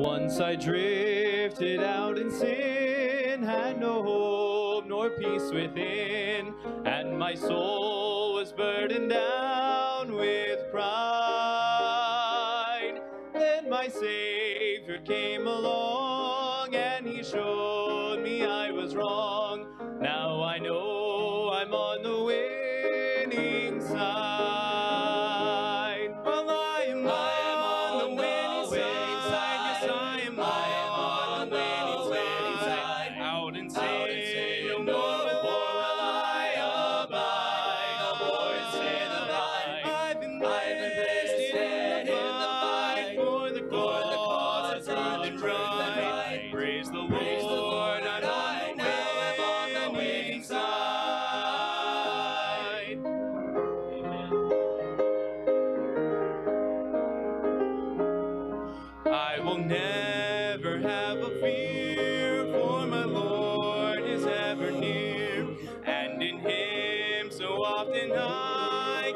Once I drifted out in sin, had no hope nor peace within, and my soul was burdened down with pride. Then my Savior came along, and he showed me I was wrong. Now I know I'm on the winning side. Well, I am on the winning side. Yes, I am on the winning side. Out in sin, no more will I abide. No more in sin abide. I've been enlisted in the fight for the cause of truth and right. Praise the Lord, I'm on the winning side. I will never have a fear, for my Lord is ever near, and in him so often I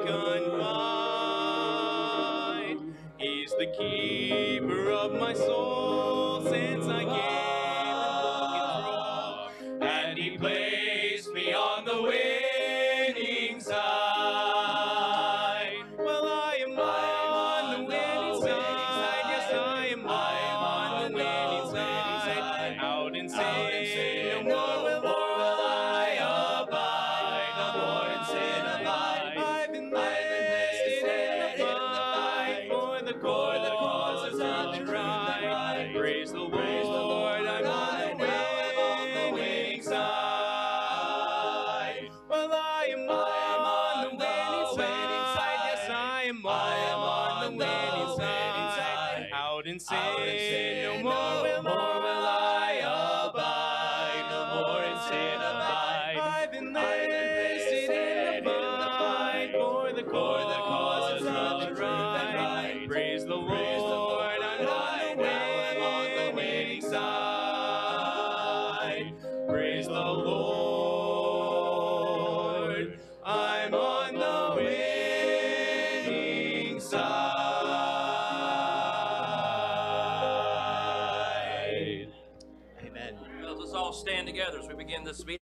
confide. He's the keeper of my soul since I gave him full control, and he placed me on the winning side. Well, I am on the winning side. Yes, I am on the winning side. Out in sin, no more will I abide. No more in sin abide. I've been enlisted in the fight for the cause of truth and right. Praise the Lord, I'm on the winning side. Well, I am on the winning side. Yes, I am on the winning side. Out in sin, no more will I abide. No more in sin abide. I've been enlisted in the fight for the cause of truth and right. Praise the Lord, I'm on the winning side. Praise the Lord, I'm on the winning side. Amen. Let's all stand together as we begin this meeting.